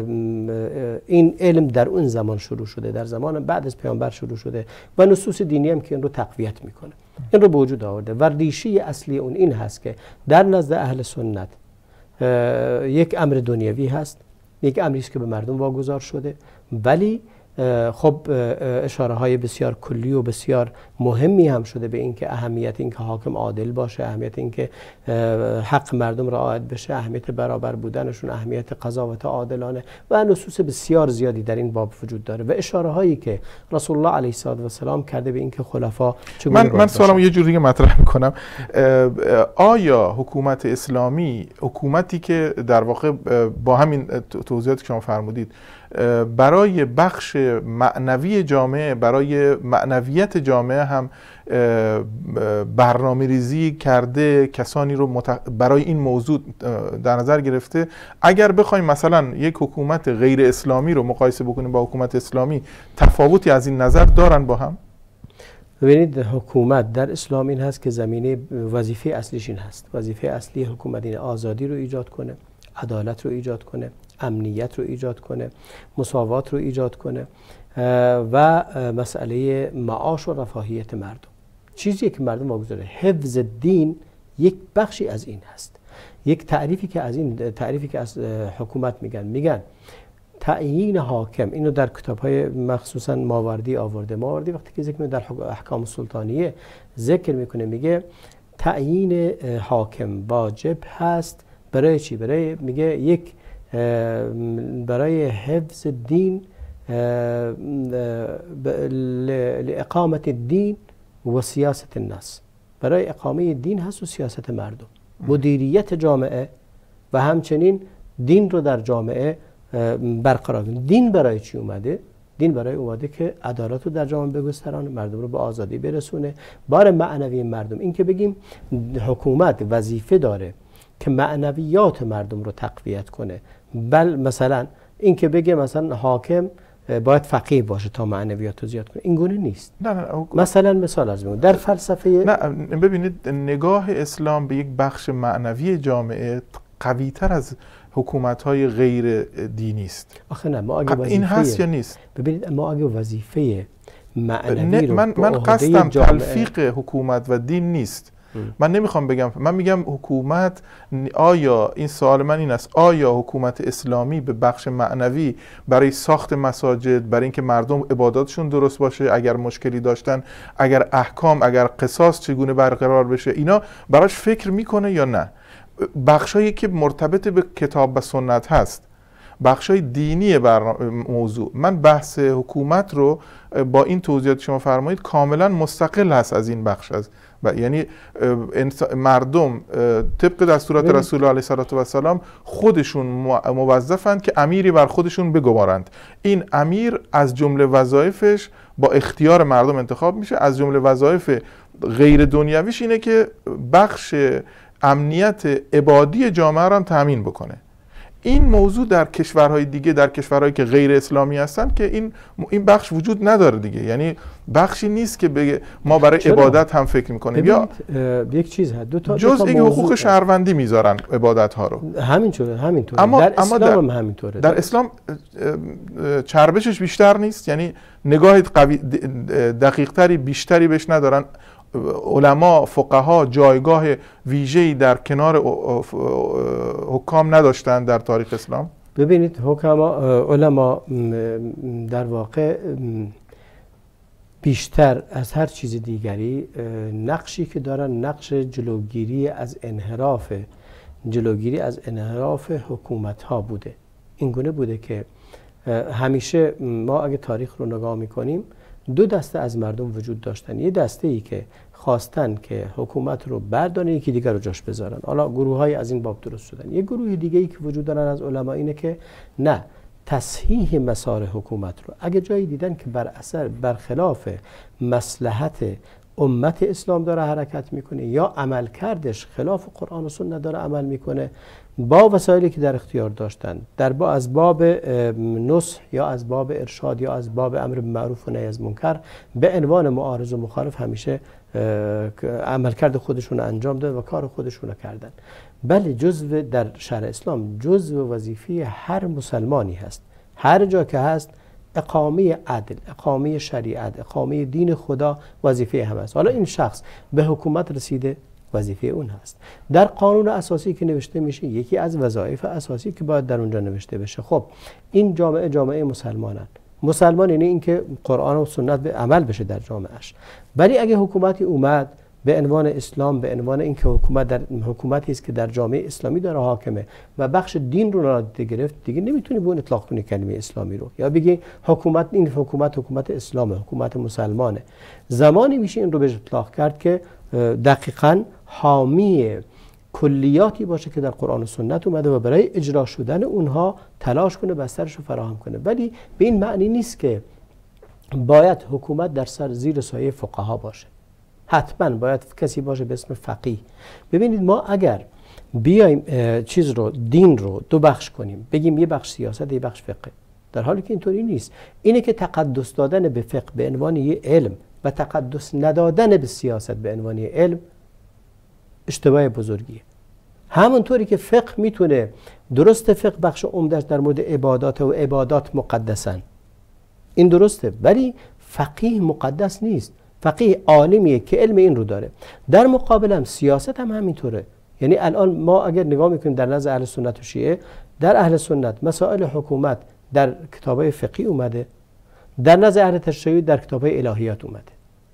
این علم در اون زمان شروع شده، در زمان بعد از پیامبر شروع شده و نصوص دینی هم که این رو تقویت میکنه، این رو به وجود آورده و ریشه اصلی اون این هست که در نزد اهل سنت یک امر دنیوی هست، یک امری است که به مردم واگذار شده، ولی خب اشاره های بسیار کلی و بسیار مهمی هم شده به اینکه اهمیت اینکه حاکم عادل باشه، اهمیت اینکه حق مردم رعایت بشه، اهمیت برابر بودنشون، اهمیت قضاوت عادلانه و نصوص بسیار زیادی در این باب وجود داره و اشاره هایی که رسول الله علیه السلام کرده به اینکه خلفا چگونه من سوالم یه جوری مطرح میکنم، آیا حکومت اسلامی، حکومتی که در واقع با همین توضیحاتی که شما فرمودید برای بخش معنوی جامعه، برای معنویت جامعه هم برنامه ریزی کرده، کسانی رو برای این موضوع در نظر گرفته؟ اگر بخوایم مثلا یک حکومت غیر اسلامی رو مقایسه بکنیم با حکومت اسلامی، تفاوتی از این نظر دارن با هم؟ ببینید حکومت در اسلام این هست که زمینه وظیفه اصلیش این هست، وظیفه اصلی حکومت این آزادی رو ایجاد کنه، عدالت رو ایجاد کنه، امنیت رو ایجاد کنه، مساوات رو ایجاد کنه و مسئله معاش و رفاهیت مردم، چیزی که مردم واگذاره. حفظ دین یک بخشی از این هست. یک تعریفی که از این تعریفی که از حکومت میگن تعیین حاکم، اینو در کتاب‌های مخصوصا ماوردی آورده. ماوردی وقتی که ذکر در احکام سلطانیه ذکر میکنه، میگه تعیین حاکم واجب هست برای چی؟ برای میگه یک برای حفظ دین، لاقامت الدین و سیاست الناس، برای اقامه دین هست و سیاست مردم، مدیریت جامعه و همچنین دین رو در جامعه برقرار کنه. دین برای چی اومده؟ دین برای اومده که عدالت رو در جامعه بگسترانه، مردم رو به آزادی برسونه، بار معنوی مردم. این که بگیم حکومت وظیفه داره که معنویات مردم رو تقویت کنه، بل مثلا این که بگه مثلا حاکم باید فقیه باشه تا معنویات رو زیاد کنه، این گونه نیست. نه مثلا مثال از میگم در فلسفه، نه ببینید نگاه اسلام به یک بخش معنوی جامعه قوی‌تر از حکومت‌های غیر دینی است. آخه نه، ما اگه این هست یا نیست؟ ببینید ما اگه وظیفه معنوی رو من قصدم تلفیق حکومت و دین نیست. من نمیخوام بگم، من میگم حکومت، آیا این سوال من این است، آیا حکومت اسلامی به بخش معنوی برای ساخت مساجد، برای اینکه مردم عباداتشون درست باشه، اگر مشکلی داشتن، اگر احکام، اگر قصاص چگونه برقرار بشه، اینا براش فکر میکنه یا نه؟ بخشایی که مرتبط به کتاب و سنت هست، بخشای دینی موضوع. من بحث حکومت رو با این توضیحات شما فرمایید کاملا مستقل هست از این بخش، یعنی مردم طبق دستورات رسول الله علیه السلام خودشون موظفند که امیری بر خودشون بگمارند. این امیر از جمله وظایفش با اختیار مردم انتخاب میشه. از جمله وظایف غیر دنیویش اینه که بخش امنیت عبادی جامعه را تامین بکنه. این موضوع در کشورهای دیگه، در کشورهایی که غیر اسلامی هستن، که این بخش وجود نداره دیگه. یعنی بخشی نیست که بگه ما برای عبادت هم فکر میکنیم. یا یک چیز هست، جز این حقوق شهروندی میذارن عبادت ها رو. همینطوره. در اسلام هم همینطوره. در اسلام چربشش بیشتر نیست، یعنی نگاه دقیق تری بیشتری بهش ندارن. علما، فقها جایگاه ویژه‌ای در کنار حکام نداشتن در تاریخ اسلام. ببینید علما در واقع بیشتر از هر چیز دیگری نقشی که دارن نقش جلوگیری از انحراف حکومت ها بوده. اینگونه بوده که همیشه ما اگه تاریخ رو نگاه میکنیم دو دسته از مردم وجود داشتن. یه دسته ای که خواستن که حکومت رو بردارن، یکی دیگر رو جاش بذارن. حالا گروه های از این باب درست شدن. یه گروه دیگه ای که وجود دارن از علما اینه که نه، تصحیح مسار حکومت رو اگه جایی دیدن که برخلاف مصلحت امت اسلام داره حرکت میکنه یا عمل کردش خلاف قرآن و سنت داره عمل میکنه، با وسایلی که در اختیار داشتن، از باب نصح یا از باب ارشاد یا از باب امر بالمعروف و نهی از منکر، به عنوان معارض و مخالف همیشه عملکرد خودشون انجام دادن و کار خودشون کردن. بله، در شرع اسلام جزء وظیفه هر مسلمانی هست، هر جا که هست، اقامه عدل، اقامه شریعت، اقامه دین خدا وظیفه هم است. حالا این شخص به حکومت رسیده، وظیفه اون هست. در قانون اساسی که نوشته میشه یکی از وظایف اساسی که باید در اونجا نوشته بشه. خب این جامعه مسلمان یعنی اینکه قرآن و سنت به عمل بشه در جامعهش. ولی اگه حکومتی اومد به عنوان اسلام، به عنوان اینکه حکومتی است که در جامعه اسلامی داره حاکمه و بخش دین رو نادیده گرفت، دیگه نمیتونی به اون اطلاق کنی کلمه اسلامی رو، یا بگی حکومت اسلامه، حکومت مسلمانه. زمانی میشه این رو به اطلاق کرد که دقیقاً حامی کلیاتی باشه که در قرآن و سنت اومده و برای اجرا شدن اونها تلاش کنه، بسترش رو فراهم کنه. ولی به این معنی نیست که باید حکومت در زیر سایه فقها باشه. حتما باید کسی باشه به اسم فقیه. ببینید، ما اگر بیایم دین رو دو بخش کنیم، بگیم یه بخش سیاست، یه بخش فقه، در حالی که اینطوری نیست. اینه که تقدس دادن به فقه به عنوان یه علم و تقدس ندادن به سیاست به عنوان یه علم اشتباه بزرگیه. همونطوری که فقه میتونه، درست فقه بخش عمده‌اش در مورد عبادات و عبادات مقدسن، این درسته، ولی فقیه مقدس نیست. فقیه عالمیه که علم این رو داره. در مقابل هم سیاست هم همینطوره. یعنی الان ما اگر نگاه میکنیم در نزد اهل سنت و شیعه، در اهل سنت مسائل حکومت در کتابای فقهی اومده، در نزد اهل تشیع در کتابای الهیات اومده.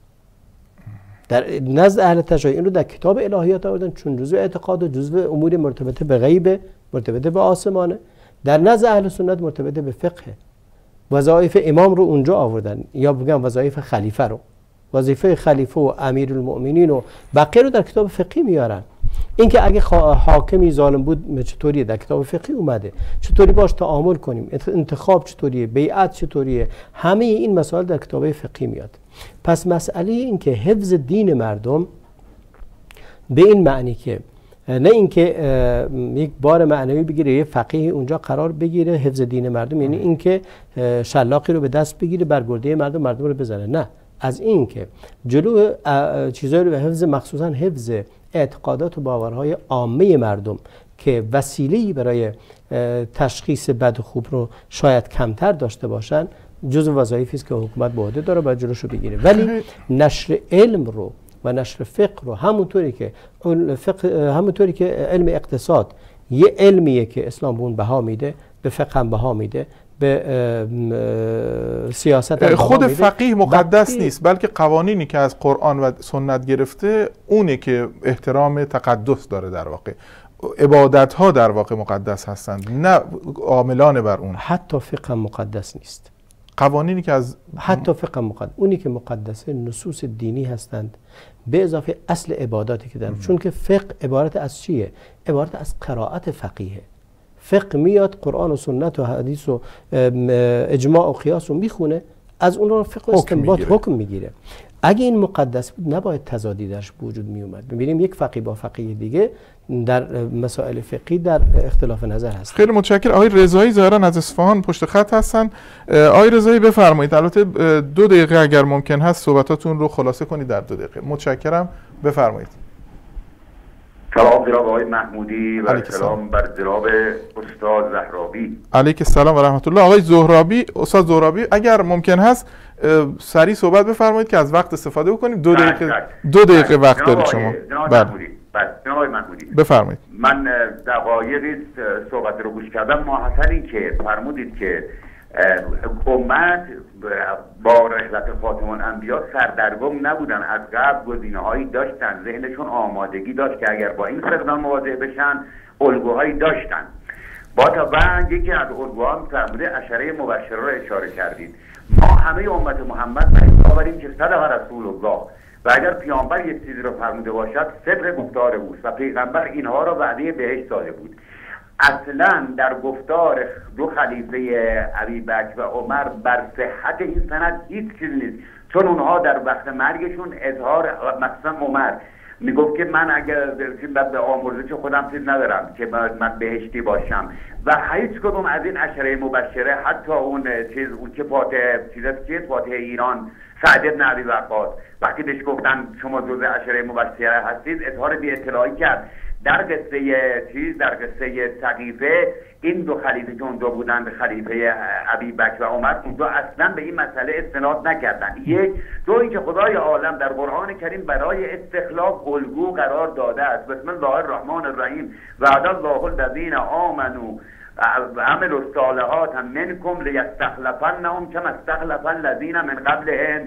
در نزد اهل تشیع این رو در کتاب الهیات آوردن چون جزء اعتقاد و جزء امور مرتبطه به غیب، مرتبطه به آسمانه. در نزد اهل سنت مرتبطه به فقه. وظایف امام رو اونجا آوردن، یا بگم وظایف خلیفه رو، وظیفه خلیفه و امیرالمؤمنین و بقیه رو در کتاب فقهی میارن. اینکه اگه حاکمی ظالم بود چطوریه در کتاب فقهی اومده، چطوری باش تعامل کنیم، انتخاب چطوریه، بیعت چطوریه، همه این مسائل در کتاب فقهی میاد. پس مسئله این که حفظ دین مردم به این معنی که نه اینکه یک بار معنوی بگیره، یه فقیه اونجا قرار بگیره حفظ دین مردم، یعنی اینکه شلاقی رو به دست بگیره برگرده مردم رو بزنه، نه، از این که جلو چیزایی رو به حفظ، مخصوصا حفظ اعتقادات و باورهای عامه مردم که وسیله‌ای برای تشخیص بد و خوب رو شاید کمتر داشته باشن، جزو وظایفی است که حکومت به عهده داره باید جلوشو بگیره. ولی نشر علم رو و نشر فقه رو، همونطوری که علم اقتصاد یه علمیه که اسلام به اون بها میده، به فقه هم بها میده، به سیاست هم خود فقیه مقدس نیست، بلکه قوانینی که از قرآن و سنت گرفته اونه که احترام تقدس داره. در واقع عبادت ها در واقع مقدس هستند، نه عاملان بر اون. حتی فقه مقدس نیست. قوانینی که از حتی فقه مقدس، اونی که مقدسه نصوص دینی هستند به اضافه اصل عباداتی که دارن. چون که فقه عبارت از چیه؟ عبارت از قرائت فقیه. فقه میاد قرآن و سنت و حدیث و اجماع و قیاس رو میخونه، از اون رو فقه و استنباط حکم میگیره. اگه این مقدس بود نباید تضادی درش وجود می اومد. می‌بینیم یک فقیه با فقیه دیگه در مسائل فقهی در اختلاف نظر هست. خیلی متشکرم. آقای رضایی ظاهرا از اصفهان پشت خط هستن. آقای رضایی بفرمایید. البته 2 دقیقه اگر ممکن هست صحبتاتون رو خلاصه کنید در 2 دقیقه. متشکرم. بفرمایید. سلام جناب آقای محمودی و سلام بر جناب استاد زهرابی. علیک السلام و رحمت الله. آقای زهرابی، استاد زهرابی اگر ممکن هست سریع صحبت بفرمایید که از وقت استفاده بکنیم. 2 دقیقه وقت دارید شما. جناب محمودی بفرمایید. من دقایقی صحبت رو گوش کردم. ماحصل این که فرمودید که امت با رحلت خاتم الانبیا سردرگم نبودن، از قبل گزینه‌هایی داشتن، ذهنشون آمادگی داشت که اگر با این فقدان مواجه بشن الگوهایی داشتن. با طبعا یکی از الگوها فرموده عشره مبشره رو اشاره کردید. ما همه امت محمد باوریم که صدق رسول الله و اگر پیامبر یک چیزی رو فرموده باشد صدق گفتار اوست و پیغمبر اینها رو وعده بهشت داده بود. اصلا در گفتار 2 خلیفه ابوبکر و عمر بر صحت این سند هیچ چیزی نیست، چون اونها در وقت مرگشون اظهار، مثلا عمر میگفت که من اگر به آمرزش خودم چیز ندارم که من بهشتی باشم و هیچ کدوم از این عشره مبشره، حتی اون که فاتح ایران سعد بن ابی وقاص وقتی بهش گفتن شما جزء عشره مبشره هستید اظهار بی اطلاعی کرد. در قصه سقیفه این 2 خلیفه که اونجا بودن، خلیفه ابوبکر و عمر، اونجا اصلا به این مسئله استناد نکردن. 1 2 اینکه خدای عالم در قرآن کریم برای استخلاف الگو قرار داده است. بسم الله الرحمن الرحیم وعد الله الذین آمنوا عملوا الصالحات منکم لیستخلفنهم کما استخلف الذین من قبلهم.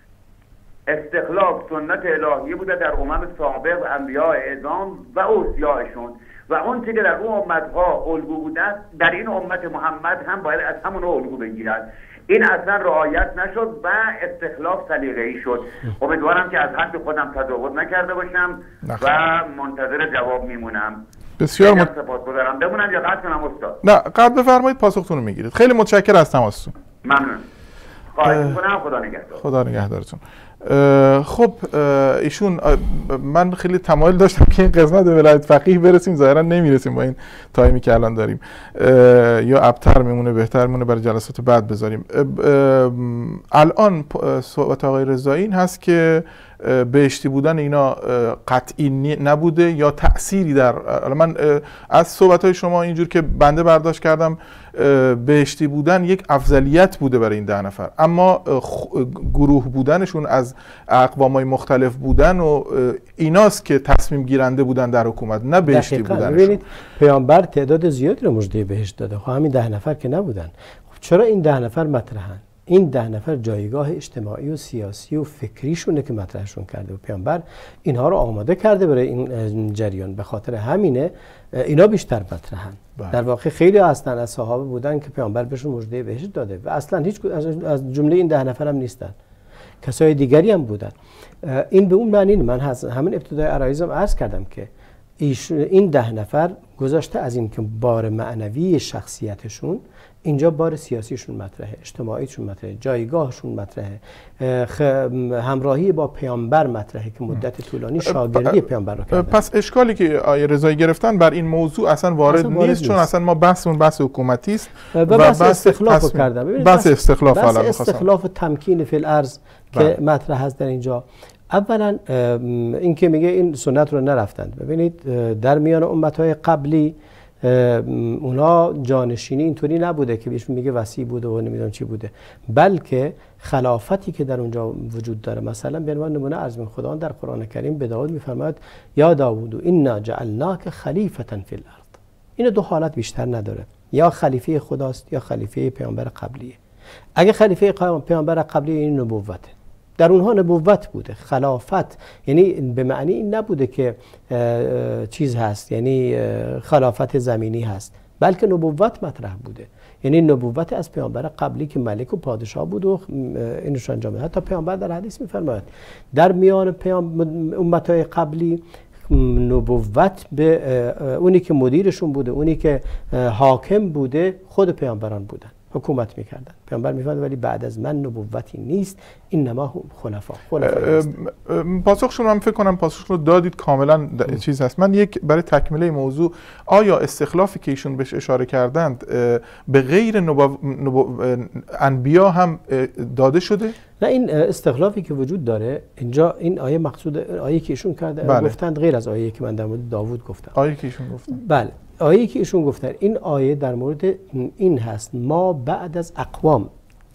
استخلاف سنت الهی بوده در سابق انبیاء اعظام و اوصیاءشون و اون چیزی که در اون امتها الگو بوده در این امت محمد هم باید از همون الگو بگیرد. این اصلا رعایت نشد و استخلاف سلیقه‌ای شد. امیدوارم که از حد خودم تجاوز نکرده باشم و منتظر جواب میمونم. بسیار سپاسگزارم. بمونم یا قطع کنم استاد؟ نه قطع بفرمایید، پاسختون رو میگیرید. خیلی متشکرم از تماستون. ممنون. خواهش می‌کنم. خدا نگهدار. خدا نگهدارتون. خب ایشون، من خیلی تمایل داشتم که این قسمت به ولایت فقیه برسیم، ظاهرا نمیرسیم با این تایمی که الان داریم، یا ابتر میمونه، بهتر میمونه برای جلسات بعد بذاریم. الان صحبت آقای رضایی این هست که بهشتی بودن اینا قطعی نبوده یا تأثیری در، من از صحبت‌های شما اینجور که بنده برداشت کردم بهشتی بودن یک افضلیت بوده برای این 10 نفر، اما گروه بودنشون از اقوام‌های مختلف بودن و ایناست که تصمیم گیرنده بودن در حکومت، نه بهشتی بودنشون. ببینید پیامبر تعداد زیادی رو مژده بهشت داده، خب همین 10 نفر که نبودن. خب چرا این 10 نفر مطرحن؟ این 10 نفر جایگاه اجتماعی و سیاسی و فکریشونه که مطرحشون کرده و پیامبر اینها رو آماده کرده برای این جریان، به خاطر همینه اینا بیشتر مطرحن. در واقع خیلی هستن از صحابه بودن که پیامبر بهشون مژده بهشت داده و اصلا هیچ از جمله این 10 نفر هم نیستن، کسای دیگری هم بودن. این به اون معنی، من همین ابتدای عرایزم عرض کردم که این 10 نفر گذاشته از این که بار معنوی شخصیتشون، اینجا بار سیاسیشون مطرحه، اجتماعیشون مطرحه، جایگاهشون مطرحه، همراهی با پیامبر مطرحه که مدت طولانی شاگردی پیامبر رو کردن. پس اشکالی که آیه رضایی گرفتن بر این موضوع اصلا وارد نیست، چون اصلا ما بحثمون بحث حکومتی است و بحث استخلاف کردن. بحث استخلاف و تمکین فی الارض که مطرح هست در اینجا. اولا این که میگه این سنت رو نرفتند. ببینید در میان امتهای قبلی اونا جانشینی اینطوری نبوده که بهشون میگه وصی بوده و نمیدونم چی بوده، بلکه خلافتی که در اونجا وجود داره. مثلا به عنوان نمونه عرض می‌کنم خداوند در قرآن کریم به داوود میفرماید یا داوود انا جعلناک خلیفة فی الارض. این 2 حالت بیشتر نداره، یا خلیفه خداست یا خلیفه پیامبر قبلیه. اگه خلیفه پیامبر قبلی این نبوته، در اونها نبوت بوده. خلافت یعنی به معنی این نبوده که چیز هست، یعنی خلافت زمینی هست، بلکه نبوت مطرح بوده. یعنی نبوت از پیامبر قبلی که ملک و پادشاه بود و اینش انجام می‌داد. حتی پیامبر در حدیث می‌فرماید در میان امت‌های قبلی نبوت به اونی که مدیرشون بوده، اونی که حاکم بوده، خود پیامبران بودن، حکومت میکردن. پیامبر میفرماید ولی بعد از من نبوتی نیست، اینما هم خلفا. پاسخشون من فکر کنم پاسخشون رو دادید کاملا چیز هست. من یک برای تکمیله موضوع، آیا استخلافی که ایشون بهش اشاره کردند به غیر انبیا هم داده شده؟ نه، این استخلافی که وجود داره اینجا، این آیه مقصود آیه که ایشون کرده گفتند غیر از آیه که من در مورد داوود گفتم. آیه که ایشون گفتن. بله، آیه که ایشون گفتن، این آیه در مورد این هست: ما بعد از اقوام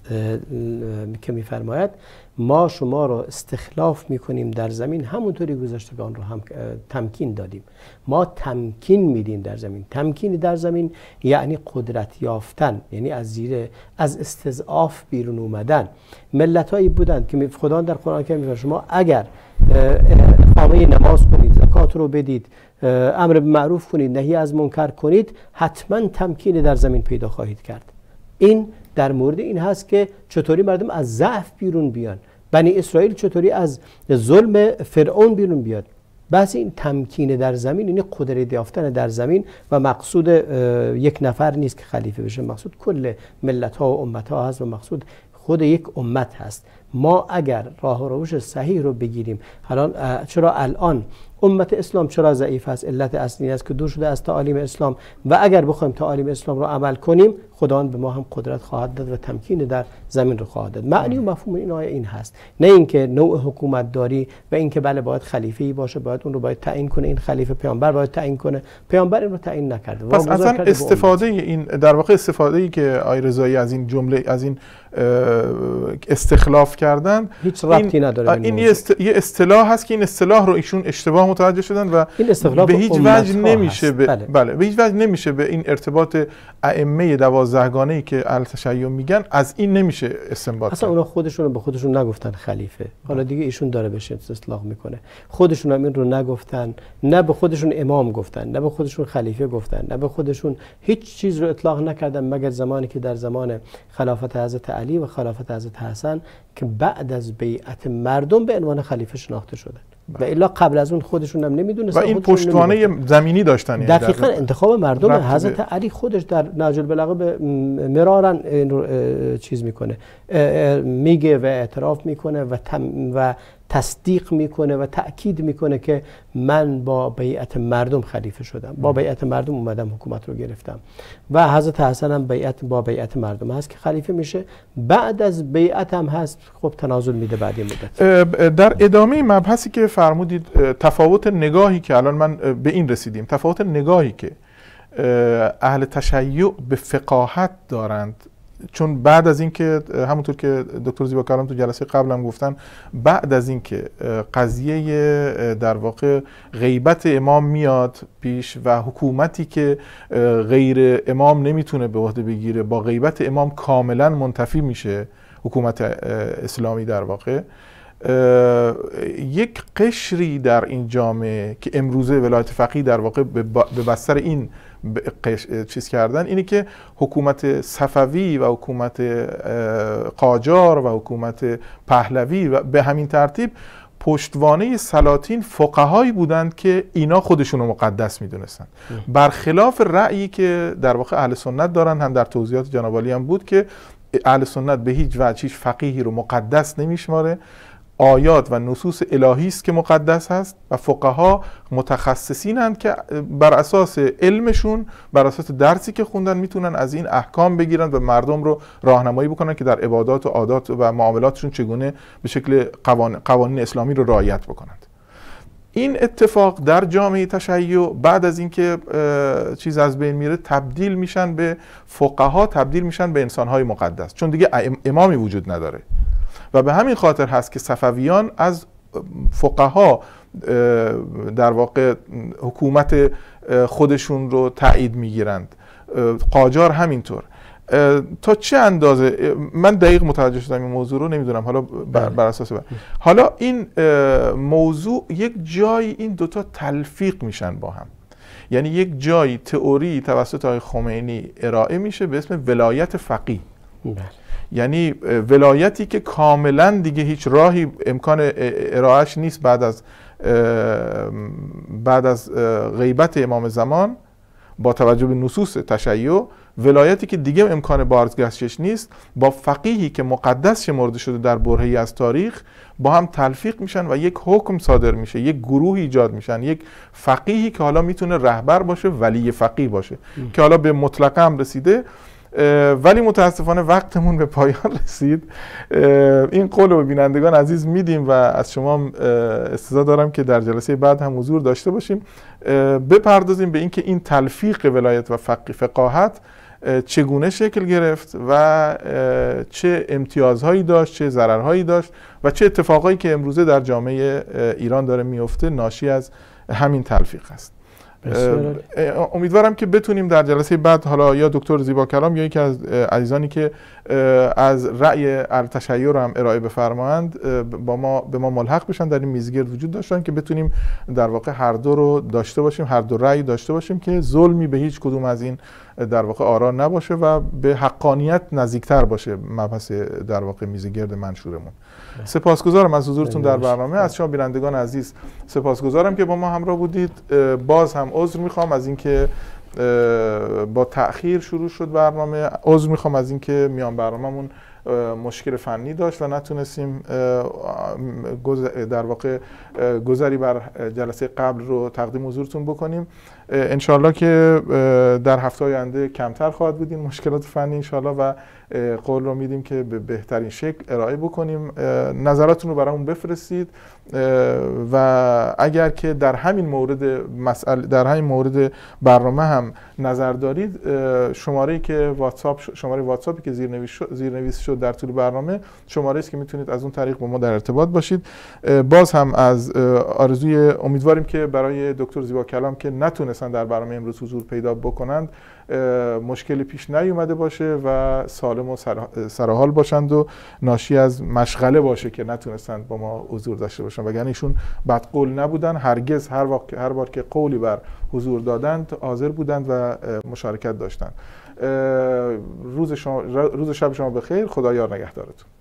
که میفرماید ما شما را استخلاف میکنیم در زمین همونطوری گذشتگان رو هم تمکین دادیم. ما تمکین میدیم در زمین. تمکین در زمین یعنی قدرت یافتن، یعنی از استضعاف بیرون اومدن. ملتایی بودند که خدا در قرآن کریم میگه شما اگر اقامه نماز کنید، زکات رو بدید، امر به معروف کنید، نهی از منکر کنید، حتما تمکین در زمین پیدا خواهید کرد. این در مورد این هست که چطوری مردم از ضعف بیرون بیان، بنی اسرائیل چطوری از ظلم فرعون بیرون بیاد. بس این تمکین در زمین، یعنی قدرت یافتن در زمین، و مقصود یک نفر نیست که خلیفه بشه، مقصود کل ملت ها و امت ها هست و مقصود خود یک امت هست. ما اگر راه و روش صحیح رو بگیریم، چرا الان امت اسلام چرا ضعیف است؟ علت اصلی است که دور شده از تعالیم اسلام، و اگر بخوایم تعالیم اسلام رو عمل کنیم، خداوند به ما هم قدرت خواهد داد و تمکین در زمین رو خواهد داد. معنی و مفهوم این آیه این هست، نه اینکه نوع حکومت داری و اینکه بله باید خلیفه‌ای باشه، باید اون رو باید تعیین کنه، این خلیفه پیامبر باید تعیین کنه. پیامبر این رو تعیین نکرده. پس اصلا استفاده این در واقع استفاده‌ای که آقای رضایی از این جمله، از این استخلاف کردن، هیچ ربطی نداره. این یه اصطلاح هست که این اصطلاح رو ایشون اشتباه متوجه شدن و به هیچ وجه نمیشه به هیچ وجه نمیشه به این ارتباط ائمه 12گانه‌ای که التشیع میگن از این نمیشه استنباط. اصلا اونا خودشون رو به خودشون نگفتن خلیفه، حالا دیگه ایشون داره بهش اطلاق میکنه. خودشون هم این رو نگفتن، نه به خودشون امام گفتن، نه به خودشون خلیفه گفتن، نه به خودشون هیچ چیز رو اطلاق نکردن مگر زمانی که در زمان خلافت حضرت علی و خلافت حضرت حسن که بعد از بیعت مردم به عنوان خلیفه شناخته شدن. و الا قبل از اون خودشون هم نمیدونستن. و این پشتوانه زمینی داشتن. دقیقاً انتخاب مردم. حضرت علی خودش در نهج البلاغه مرارا این رو چیز میکنه، میگه و اعتراف میکنه و تصدیق میکنه و تأکید میکنه که من با بیعت مردم خلیفه شدم، با بیعت مردم اومدم حکومت رو گرفتم. و حضرت حسن هم با بیعت مردم هست که خلیفه میشه. بعد از بیعت هم هست خب تنازل میده بعد این مدت. در ادامه مبحثی که فرمودید، تفاوت نگاهی که الان من به این رسیدیم، تفاوت نگاهی که اهل تشیع به فقاهت دارند، چون بعد از اینکه همونطور که دکتر زیباکلام تو جلسه قبل هم گفتن، بعد از اینکه قضیه در واقع غیبت امام میاد پیش و حکومتی که غیر امام نمیتونه به عهده بگیره با غیبت امام کاملا منتفی میشه، حکومت اسلامی در واقع، یک قشری در این جامعه که امروزه ولایت فقیه در واقع به بستر این چیز کردن، اینه که حکومت صفوی و حکومت قاجار و حکومت پهلوی و به همین ترتیب پشتوانه سلاطین فقهایی بودند که اینا خودشون رو مقدس میدونستن، برخلاف رأیی که در واقع اهل سنت دارن. هم در توضیحات جناب عالی هم بود که اهل سنت به هیچ وجه هیچ فقیهی رو مقدس نمیشماره، آیات و نصوص الهی است که مقدس هست و فقها متخصصینند که بر اساس علمشون، بر اساس درسی که خوندن، میتونن از این احکام بگیرن و مردم رو راهنمایی بکنن که در عبادات و عادات و معاملاتشون چگونه به شکل قوانین اسلامی رو رعایت بکنند. این اتفاق در جامعه تشیع بعد از اینکه چیز از بین میره تبدیل میشن به فقها، تبدیل میشن به انسانهای مقدس، چون دیگه امامی وجود نداره. و به همین خاطر هست که صفویان از فقها در واقع حکومت خودشون رو تایید میگیرند، قاجار همینطور. تا چه اندازه من دقیق متوجه شدم این موضوع رو نمیدونم، حالا بر اساس حالا این موضوع یک جایی این دوتا تلفیق میشن با هم، یعنی یک جایی تئوری توسط آقای خمینی ارائه میشه به اسم ولایت فقیه، یعنی ولایتی که کاملا دیگه هیچ راهی امکان ارائهش نیست بعد از غیبت امام زمان با توجه به نصوص تشیع، ولایتی که دیگه امکان بازگشتش نیست با فقیهی که مقدس شمرده شده در برهه‌ای از تاریخ با هم تلفیق میشن و یک حکم صادر میشه، یک گروه ایجاد میشن، یک فقیهی که حالا میتونه رهبر باشه، ولی فقیه باشه که حالا به مطلقه هم رسیده. ولی متاسفانه وقتمون به پایان رسید. این قول رو به بینندگان عزیز میدیم و از شما استعداد دارم که در جلسه بعد هم حضور داشته باشیم، بپردازیم به اینکه این تلفیق ولایت و فقاهت چگونه شکل گرفت و چه امتیازهایی داشت، چه ضررهایی داشت و چه اتفاقایی که امروزه در جامعه ایران داره میفته ناشی از همین تلفیق است. امیدوارم که بتونیم در جلسه بعد حالا یا دکتر زیبا کلام یا یکی از عزیزانی که از رأی التشیع رو هم ارائه بفرمایند به ما ملحق بشن در این میزگرد وجود داشتن که بتونیم در واقع هر دو رو داشته باشیم، هر دو رأی داشته باشیم که ظلمی به هیچ کدوم از این در واقع آرا نباشه و به حقانیت نزدیکتر باشه مبحث در واقع میزگرد منشورمون. سپاسگزارم از حضورتون در برنامه. از شما بینندگان عزیز سپاسگزارم که با ما همراه بودید. باز هم عذر میخوام از اینکه با تأخیر شروع شد برنامه، عذر میخوام از اینکه میان برنامه‌مون مشکل فنی داشت و نتونستیم در واقع گذری بر جلسه قبل رو تقدیم حضورتون بکنیم. انشالله که در هفته آینده کمتر خواهد بود این مشکلات فنی انشالله و قول رو میدیم که به بهترین شکل ارائه بکنیم. نظراتتون رو برامون بفرستید و اگر که در همین مورد برنامه هم نظر دارید، شماره واتساپی که زیرنویس شد در طول برنامه شماره است که میتونید از اون طریق با ما در ارتباط باشید. باز هم از امیدواریم که برای دکتر زیبا کلام که نتونستن در برنامه امروز حضور پیدا بکنند مشکلی پیش نیومده باشه و سالم و سرحال باشند و ناشی از مشغله باشه که نتونستند با ما حضور داشته باشن، وگرنه ایشون بدقول نبودن، هرگز هر بار که قولی بر حضور دادند حاضر بودند و مشارکت داشتند. روز شب شما بخیر، خدا یار نگهدارتون.